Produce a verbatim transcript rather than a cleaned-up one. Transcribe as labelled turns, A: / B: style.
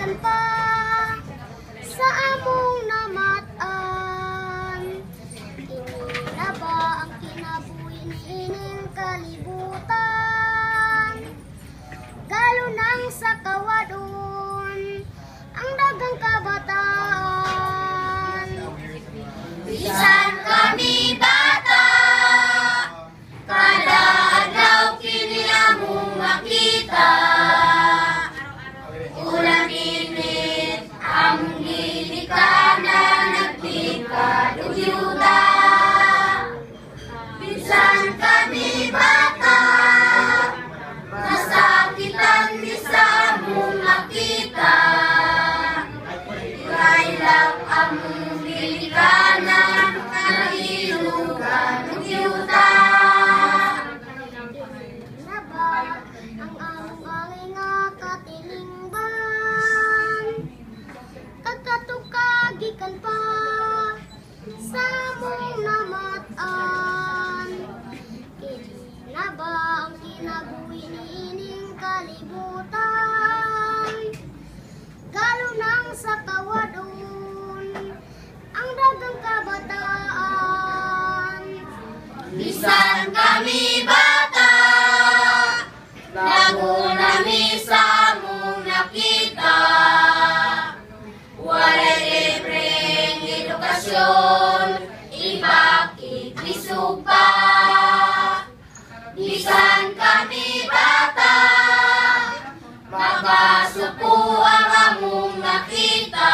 A: gikan pa sa among namatan. Ini na ba ang kinabuhi niining kalibutan? Galo nang sa kawadon ang dagang kabataan. Bisan kami bata, kada adlaw kini among makita. Ulang init among gilikanan, nagtikad og yuta. Bisan kami bata, masakitan di sa among makita. Kailang among gilikanan, nahilugan og yuta. Naba ang among angay nga katilingban, kagkatukagikan pa sa among namatan. Kini na ba ang kinabuhi niining kalibutan? Galo nang sa kawadon ang dagang kabataan. Bisan kami bata, lago nami sa among nakita. Walay libreng edukasyon, ipakiklisog pa. Bisan kami bata, makasuko ang among nakita.